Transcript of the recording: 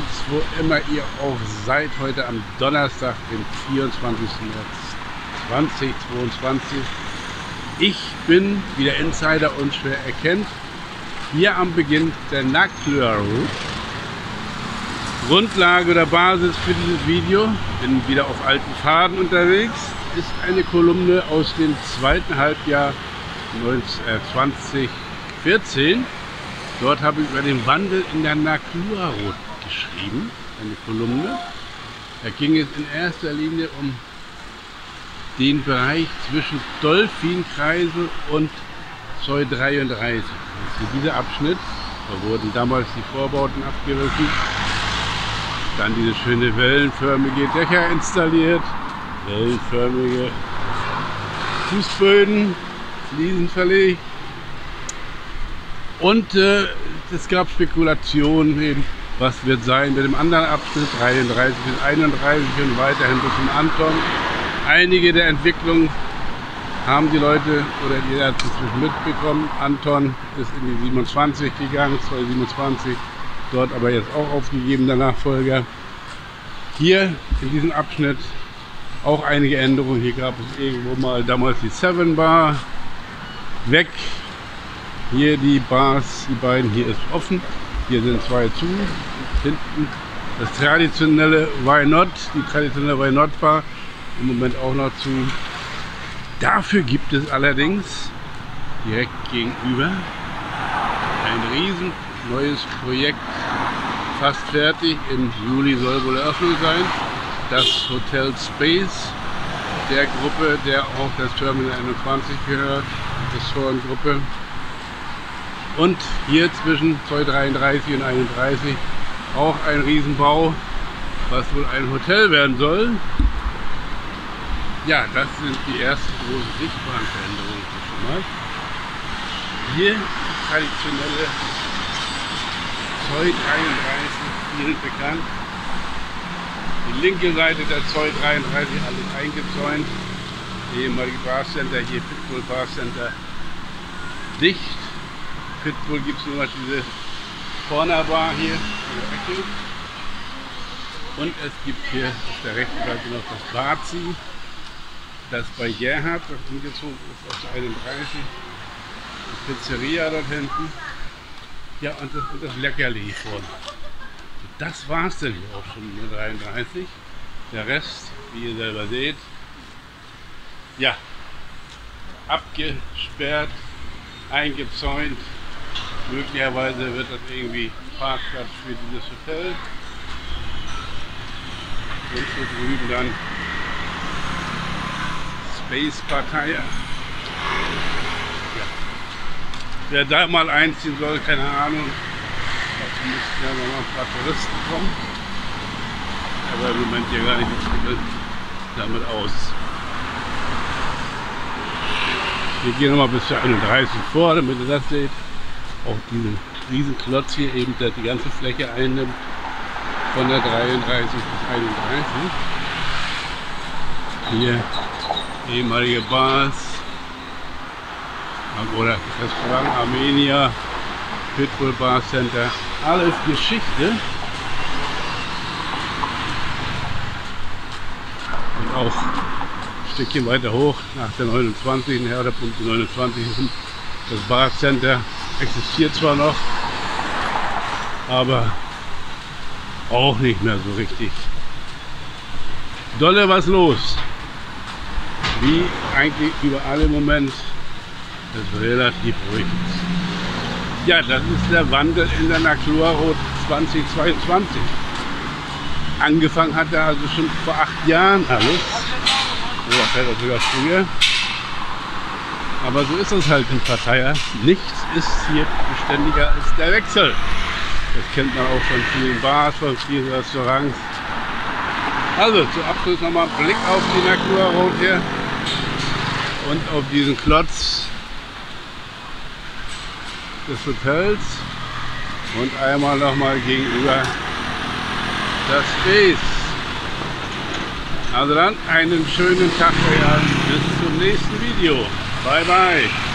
Kreuz, wo immer ihr auch seid, heute am Donnerstag, den 24. März 2022. Ich bin, wie der Insider unschwer erkennt, hier am Beginn der Naklua Route. Grundlage oder Basis für dieses Video, bin wieder auf alten Pfaden unterwegs, ist eine Kolumne aus dem zweiten Halbjahr 2014. Dort habe ich über den Wandel in der Naklua Route geschrieben, eine Kolumne. Da ging es in erster Linie um den Bereich zwischen Dolphinkreisel und Zoll 33. Das ist dieser Abschnitt, da wurden damals die Vorbauten abgerissen, dann diese schöne wellenförmige Dächer installiert, wellenförmige Fußböden, Fliesen verlegt. Und es gab Spekulationen, eben, was wird sein mit dem anderen Abschnitt, 33 bis 31 und weiterhin bis zum Anton. Einige der Entwicklungen haben die Leute oder jeder hat inzwischen mitbekommen. Anton ist in die 27 gegangen, 227, dort aber jetzt auch aufgegeben, der Nachfolger. Hier in diesem Abschnitt auch einige Änderungen. Hier gab es irgendwo mal damals die 7 Bar, weg. Hier die Bars, die beiden, hier ist offen, hier sind zwei zu, hinten das traditionelle Why Not, die traditionelle Why Not Bar, im Moment auch noch zu. Dafür gibt es allerdings direkt gegenüber ein riesen neues Projekt, fast fertig, im Juli soll wohl Eröffnung sein, das Hotel Space, der Gruppe, der auch das Terminal 21 gehört, das Foren-Gruppe. Und hier zwischen Zoll 33 und 31 auch ein Riesenbau, was wohl ein Hotel werden soll. Ja, das sind die ersten großen sichtbaren Veränderungen schon mal. Hier die traditionelle Zoll 33, vielen bekannt. Die linke Seite der Zoll 33 alles eingezäunt. Die ehemalige Barcenter, hier Pitbull Barcenter dicht. Pitbull gibt es nur noch diese Corner Bar hier in der Ecke. Und es gibt hier auf der rechten Seite noch das Bazi, das bei Gerhard, das umgezogen ist auf der 31. Die Pizzeria dort hinten. Ja, und das Leckerli hier vorne. Das war es denn hier auch schon mit 33. Der Rest, wie ihr selber seht, ja, abgesperrt, eingezäunt. Möglicherweise wird das irgendwie Parkplatz für dieses Hotel. Und hier drüben dann Space Partei. Ja. Wer da mal einziehen soll, keine Ahnung. Dazu müssten ja noch mal ein paar Touristen kommen. Aber im Moment hier gar nicht damit aus. Wir gehen nochmal bis zur 31 vor, damit ihr das seht. Auch diesen riesen Klotz hier eben, der die ganze Fläche einnimmt, von der 33 bis 31. Hier ehemalige Bars oder Restaurant Armenia, Pitbull Bar Center, alles Geschichte. Und auch ein Stückchen weiter hoch nach der 29, nachher der Punkt 29, das Bar Center existiert zwar noch, aber auch nicht mehr so richtig. Dolle was los. Wie eigentlich überall im Moment. Das ist relativ ruhig. Ja, das ist der Wandel in der Naklua Route 2022. Angefangen hat er also schon vor 8 Jahren alles. Oder vielleicht sogar früher. Aber so ist es halt in Pattaya. Nichts ist hier beständiger als der Wechsel. Das kennt man auch von vielen Bars, von vielen Restaurants. Also zum Abschluss nochmal ein Blick auf die Naklua Route hier und auf diesen Klotz des Hotels und einmal nochmal gegenüber das Space. Also dann einen schönen Tag euch allen. Bis zum nächsten Video. Bye bye.